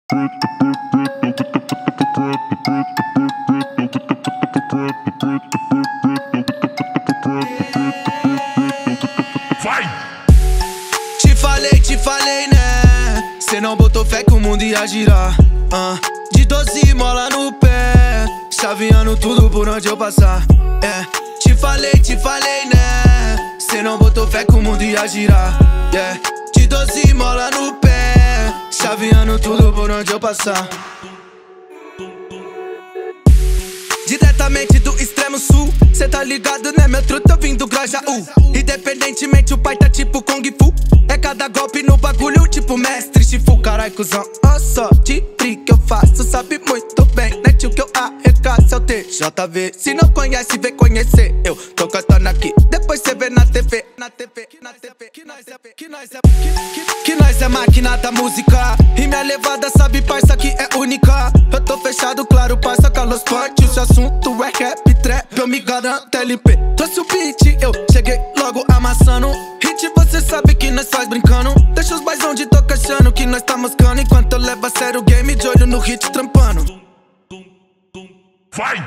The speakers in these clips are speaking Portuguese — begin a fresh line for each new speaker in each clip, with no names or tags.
Vai!
Te falei, né? Cê não botou fé que o mundo ia girar. De 12 mola no pé, chaveando tudo por onde eu passar. Te falei, né? Cê não botou fé que o mundo ia girar. De 12 mola no pé, chaveando tudo por onde eu passar. Diretamente do extremo sul, cê tá ligado, né, meu truto? Eu vim do Grajaú. Independentemente, o pai tá tipo Kung Fu. É cada golpe no bagulho, tipo mestre Shifu. Carai, cuzão, ó só de que eu faço. Sabe muito bem, né, tio, que eu arregaço. É o TJV, se não conhece, vem conhecer. Eu tô cantando aqui, depois cê vê na TV. Que nós é máquina da música. E minha levada, sabe, parça, que é única. Eu tô fechado, claro, parça, Carlos Ponte. O seu assunto é rap, trap, eu me garanto LP. Trouxe o beat, eu cheguei logo amassando. Hit, você sabe que nós faz brincando. Deixa os boys onde tô achando que nós tá moscando, enquanto eu levo a sério o game, de olho no hit trampando.
Vai!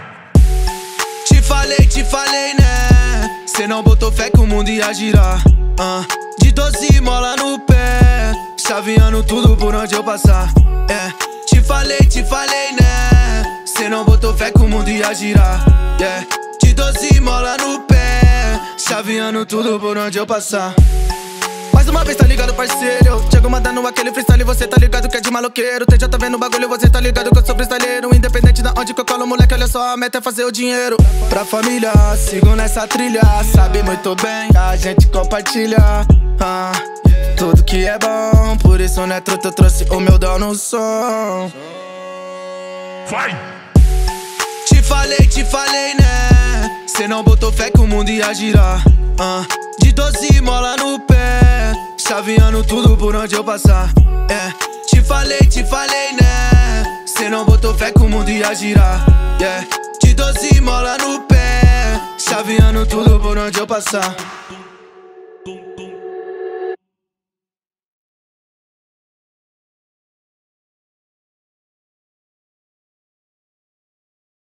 Te falei, né? Cê não botou fé que o mundo ia girar. De 12 mola no pé, chaveando tudo por onde eu passar. Te falei, né? Cê não botou fé que o mundo ia girar. De 12 mola no pé, chaveando tudo por onde eu passar. Mais uma vez, tá ligado, parceiro? Eu chego mandando aquele freestyle, você tá ligado que é de maloqueiro. TJ tá vendo o bagulho, você tá ligado que eu sou freestyleiro. Independente da onde que eu colo, moleque, olha só, a meta é fazer o dinheiro. Pra família, sigo nessa trilha, sabe muito bem, a gente compartilha tudo que é bom, por isso, né, truto, eu trouxe o meu dom no som.
Vai!
Te falei, né? Cê não botou fé que o mundo ia girar. De 12 mola no pé, chaveando tudo por onde eu passar. Te falei, né? Cê não botou fé que o mundo ia girar. De 12 mola no pé, chaveando tudo por onde eu passar.